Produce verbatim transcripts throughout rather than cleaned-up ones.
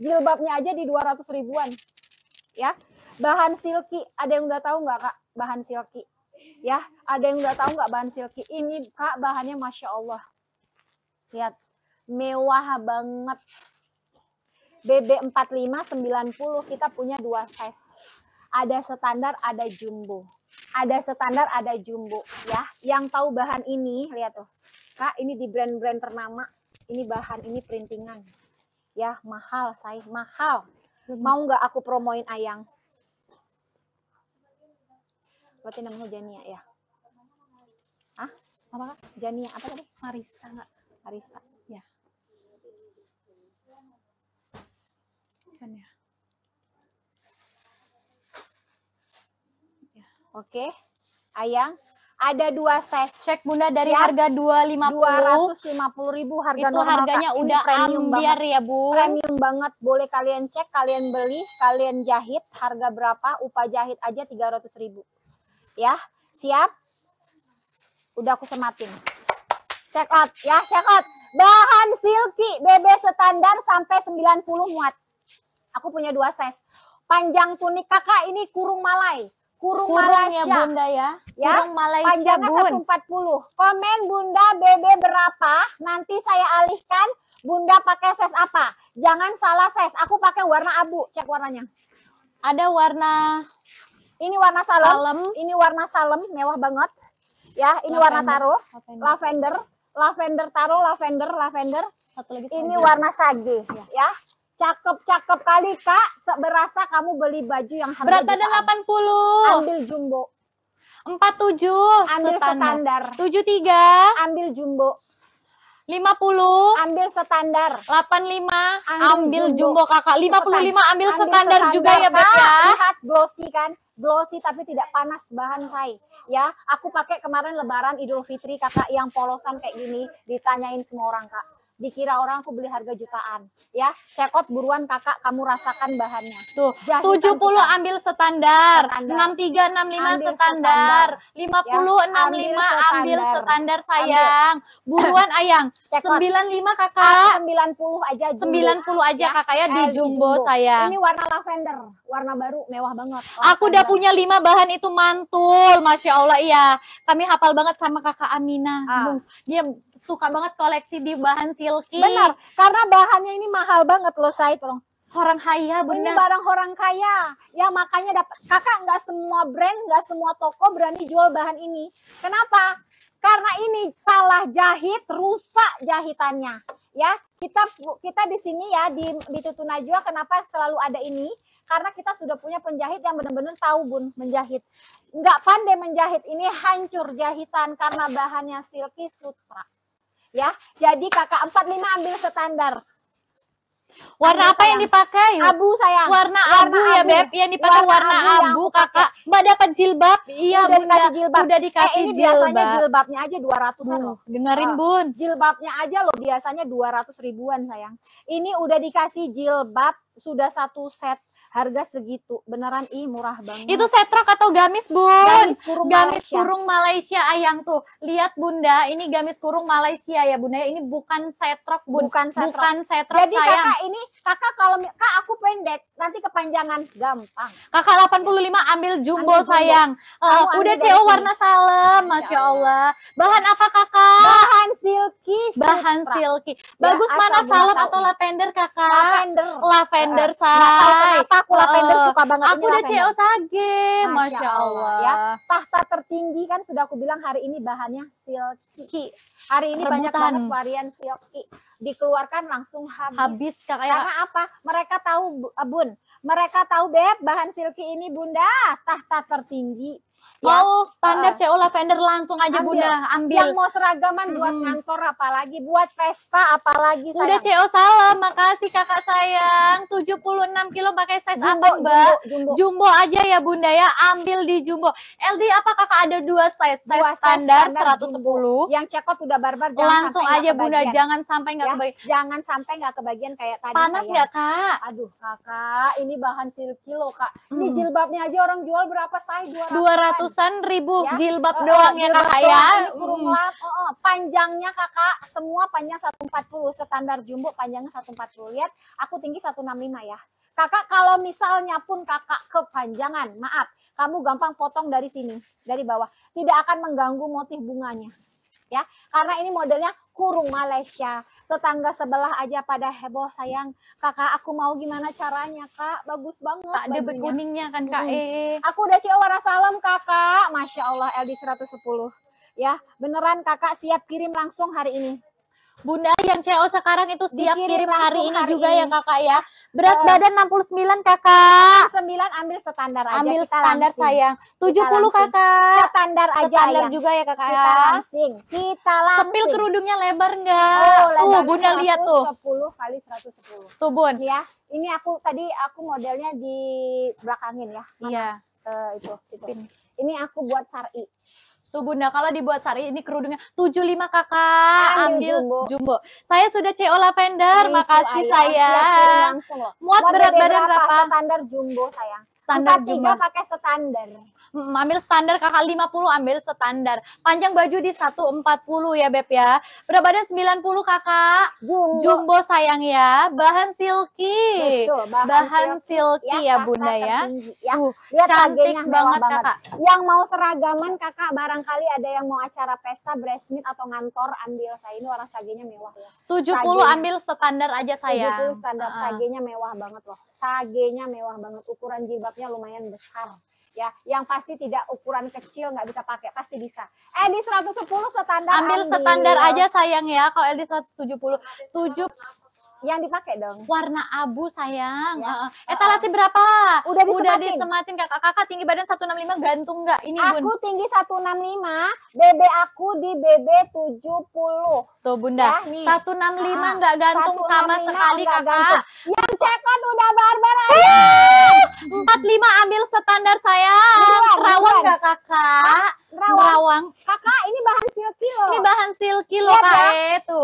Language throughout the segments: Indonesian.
Jilbabnya aja di dua ratus ribuan. Ya. Bahan silky, ada yang udah tahu nggak Kak? Bahan silky. Ya, ada yang udah tahu nggak bahan silky? Ini Kak, bahannya Masya Allah. Lihat, mewah banget. B B empat puluh lima sembilan puluh kita punya dua size. Ada standar, ada jumbo. Ada standar, ada jumbo ya. Yang tahu bahan ini, lihat tuh. Kak, ini di brand-brand ternama. Ini bahan, ini printingan. Ya, mahal, saya mahal. Mau nggak aku promoin Ayang? Berarti namanya Jania ya? Hah? Apa Kak? Jania, apa tadi? Marisa nggak? Marisa. Ya. Kan ya. Ya. Oke, Ayang. Ada dua size. Cek Bunda dari Siap. harga dua ratus lima puluh. dua ratus lima puluh ribu harga Itu normal. harganya Kak. Ini udah premium ambiar banget. ya Bu. Premium banget. Boleh kalian cek, kalian beli, kalian jahit. Harga berapa? Upah jahit aja tiga ratus ribu. Ya, siap? Udah aku sematin. Check out ya, check out. Bahan silky B B standar sampai sembilan puluh muat. Aku punya dua size. Panjang tunik Kakak ini kurung Malai. Kurung, Kurung Malaysia. ya Bunda ya. Ya, Kurung Malaysia panjangnya Bun. seratus empat puluh. Komen Bunda B B berapa? Nanti saya alihkan. Bunda pakai size apa? Jangan salah size. Aku pakai warna abu. Cek warnanya. Ada warna Ini warna salem. salem. Ini warna salem, mewah banget. Ya, ini warna taro. Lavender. Lavender. Lavender taro, lavender, lavender. Satu lagi Ini sage. warna sage. Ya. Cakep-cakep kali Kak. Berasa kamu beli baju yang harga Berat badan jutaan. delapan puluh. Ambil jumbo. empat puluh tujuh. Ambil standar. tujuh puluh tiga. Ambil jumbo. lima puluh. Ambil standar. delapan puluh lima. Ambil Ambil jumbo. jumbo Kakak. lima puluh lima ambil, Ambil standar juga ya Beb Kak. ya. Lihat glossy kan? Glossy tapi tidak panas bahan saya. Ya, aku pakai kemarin lebaran Idul Fitri Kakak yang polosan kayak gini, ditanyain semua orang Kak. Dikira orang aku beli harga jutaan. Ya, check out buruan Kakak, kamu rasakan bahannya. Tuh, Jahitan tujuh puluh kita. ambil standar, Standar. enam puluh tiga, enam puluh lima Ambil standar, lima puluh, Ya, enam puluh lima ambil ambil standar. standar sayang. Buruan Ayang, Check out. sembilan puluh lima Ah, Kakak. sembilan puluh aja jumbo. sembilan puluh aja Kakak ya di Eh, jumbo sayang. Ini warna lavender, warna baru, mewah banget. Aku udah Lavender. punya lima bahan itu mantul, Masya Allah iya. Kami hafal banget sama kakak Amina. Ah. Duh, dia suka banget koleksi di bahan silky. Benar, karena bahannya ini mahal banget loh saya tolong. Orang kaya Ini Bunda. barang orang kaya, ya makanya dapat. Kakak nggak semua brand, nggak semua toko berani jual bahan ini. Kenapa? Karena ini salah jahit, rusak jahitannya. Ya, kita kita di sini ya di di Tutu Najwa kenapa selalu ada ini? Karena kita sudah punya penjahit yang benar-benar tahu Bun menjahit. Nggak pandai menjahit, ini hancur jahitan karena bahannya silky sutra. Ya, jadi Kakak empat puluh lima ambil standar. Warna Ambil apa yang sayang. dipakai? Abu sayang. Warna, abu ya Beb, yang dipakai warna, Warna abu yang abu aku pakai. Kakak. Mbak dapat jilbab? Iya udah Bunda, dikasih jilbab. udah dikasih eh, ini biasanya jilbab. jilbabnya aja dua ratusan Uh, loh. dengerin Ah. Bun. Jilbabnya aja loh biasanya dua ratus ribuan sayang. Ini udah dikasih jilbab sudah satu set. Harga segitu. Beneran ih murah banget. Itu setrok atau gamis Bun? Gamis kurung Gamis Malaysia. kurung Malaysia Ayang tuh. Lihat Bunda, ini gamis kurung Malaysia ya Bunda. Ini bukan setrok Bun. Bukan setrok. Bukan setrok Jadi sayang. kakak ini, kakak kalau kak aku pendek, nanti kepanjangan gampang. Kakak delapan puluh lima ambil jumbo Ambil jumbo. sayang. Eh, Kamu ambil udah dari C O sini. warna salem, Masya Allah. Bahan apa Kakak? Bahan silky. Bahan sutra. silky. Bagus asal mana Bunda salem tahu. atau lavender Kakak? Lavender. Lavender Nggak tahu say. kenapa aku lavender Eh, suka banget. Aku ini udah C O lavender. sage, Masya Allah. Ya, tahta tertinggi kan sudah aku bilang hari ini bahannya silky. Hari ini banyak Rebutan. banget varian silky. Dikeluarkan langsung habis. Habis Kakak ya. Karena apa? Mereka tahu Bu- Bun, mereka tahu Beb, bahan silky ini Bunda tahta tertinggi. Ya, Mau standar eh, C O lavender langsung aja ambil. Bunda, ambil. Yang mau seragaman buat Mm-mm. ngantor apalagi, buat pesta apalagi Sudah C sayang. O salam, makasih kakak sayang. tujuh puluh enam kilo pakai size Jumbo, apa mbak? jumbo, jumbo. Jumbo aja ya bunda ya, ambil di jumbo. L D apa kakak ada dua size? Size Dua size standar standar seratus sepuluh. Yang cekot udah barbar, jangan Langsung sampai aja nggak bunda, kebagian. jangan sampai nggak Ya, kebagian. jangan sampai nggak kebagian kayak tadi. Panas sayang. nggak kak? Aduh kakak, ini bahan silky loh kak. Ini Hmm. jilbabnya aja orang jual berapa size? Dua ratusan ribu Ya. jilbab Oh, doang oh, ya jilbab kakak doang. ya. Ini kurung Hmm. lap. Oh, oh. Panjangnya kakak semua panjang seratus empat puluh, standar jumbo panjangnya seratus empat puluh. Lihat, aku tinggi seratus enam puluh lima ya. Kakak kalau misalnya pun kakak kepanjangan, maaf, kamu gampang potong dari sini, dari bawah. Tidak akan mengganggu motif bunganya. Ya, karena ini modelnya kurung Malaysia. Tetangga sebelah aja pada heboh, sayang. Kakak, aku mau gimana caranya, Kak? Bagus banget Tak ada bajunya. kuningnya kan, Kak. Hmm. Eh. Aku udah C O warna salem, Kakak. Masya Allah, L D seratus sepuluh. Ya, beneran Kakak siap kirim langsung hari ini. Bunda yang C O sekarang itu siap Dikirim kirim hari langsung ini hari juga ini. ya Kakak ya. Berat Eh. badan enam puluh sembilan Kakak. sembilan ambil standar aja. Ambil kita standar langsing. sayang. tujuh puluh Kita langsing. Kakak. Standar aja Standar yang. juga ya Kakak Kita ya. langsing. Kita langsing. Sepil kerudungnya lebar enggak? Oh, tuh Bunda lihat tuh. sepuluh kali seratus sepuluh. Tuh Bun. Ya, ini aku tadi aku modelnya di belakangin ya. Mana? Iya. Eh, itu, itu. Pin. Ini aku buat syar'i. Tuh Bunda, kalau dibuat sari ini kerudungnya tujuh puluh lima Kakak. Ambil Ambil jumbo. jumbo. Saya sudah C O lavender. Itu, Makasih ayang. Siap kirim sayang. langsung loh. Muat Mau berat dede badan berapa? Standar jumbo sayang. Standar empat tiga jumbo. pakai standar. Hmm, ambil standar Kakak lima puluh, ambil standar. Panjang baju di seratus empat puluh ya Beb ya. Berat badan sembilan puluh Kakak. Jumbo. Jumbo sayang ya. Bahan silky. Betul, bahan, Bahan silky ya, kasta Bunda ya. tertinggi, ya. Tuh, Lihat cantik sagenya mewah banget banget. Kakak. Yang mau seragaman Kakak, barangkali ada yang mau acara pesta, bridesmaid atau ngantor, ambil saya. Ini warna sagenya mewah ya. tujuh puluh Sagenya. ambil standar aja tujuh sayang. puluh standar Uh-uh. sagenya mewah banget loh. Sagenya mewah banget. Ukuran jilbabnya lumayan besar. Ya, yang pasti tidak ukuran kecil nggak bisa pakai, pasti bisa. Eh di seratus sepuluh standar Ambil standar aja sayang ya. Kalau L D seratus tujuh puluh. tujuh yang dipakai dong. warna abu sayang. Ya. Uh-uh. Etalasi berapa? Udah Udah disematin. disematin Kakak. Kakak tinggi badan seratus enam puluh lima gantung nggak? Ini Bun. Aku tinggi seratus enam puluh lima, B B aku di B B tujuh puluh. Tuh Bunda, Ya, nih. seratus enam puluh lima Ah, nggak gantung seratus sama enam puluh lima sekali nggak Kakak. gantung. Yang cekot udah barbar aja. empat puluh lima ambil standar sayang. Buruan, Rawang buruan. nggak Kakak? Rawang. Rawang. Kakak ini bahan silky loh. Ini bahan silky loh Lihat Kak. ya. Eh, tuh.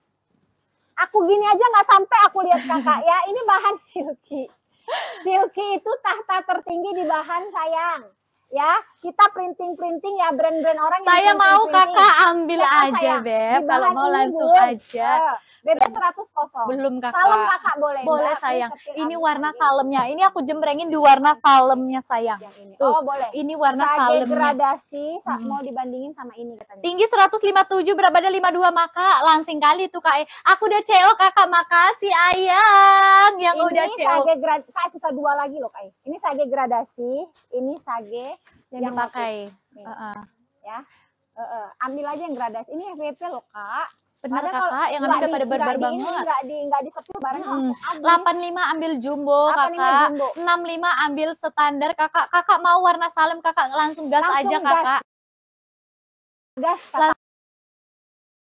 Aku gini aja nggak sampai aku lihat Kakak ya. Ini bahan silky. Silky itu tahta tertinggi di bahan sayang. Ya, kita printing-printing ya brand-brand orang yang Saya mau printing-printing. Kakak ambil Ya, aja sayang. Beb. Di Kalau bahan mau ini, langsung Bun. aja. Eh, B B seratus kosong. Belum Kakak. Salem Kakak boleh. Boleh Mbak. sayang. Sepil Ini ambil warna lagi. salemnya. Ini aku jembrengin di warna salemnya sayang. Yang ini. Tuh. Oh boleh. Ini warna Sage salemnya. gradasi sa- Hmm. mau dibandingin sama ini katanya. Tinggi seratus lima puluh tujuh, berat badan lima puluh dua Maka langsing kali tuh Kak. Aku udah C O Kakak. Makasih ayang yang Ini udah C O. sage grad, Kak sisa dua lagi loh Kak. Ini sage gradasi, ini sage Yang yang dipakai. Nih. Uh-uh. ya. Eh, eh, ambil aja yang gradasi. Ini F V P loh Kak. Bener Padahal Kakak, kalau yang nggak ambil di- pada nggak barbar di ini, banget. Nggak di nggak disepil barang Hmm. langsung habis. delapan puluh lima ambil jumbo delapan puluh lima Kakak. jumbo. enam puluh lima ambil standar Kakak. Kakak mau warna salem Kakak langsung gas Langsung aja gas. Kakak. Gas Kakak.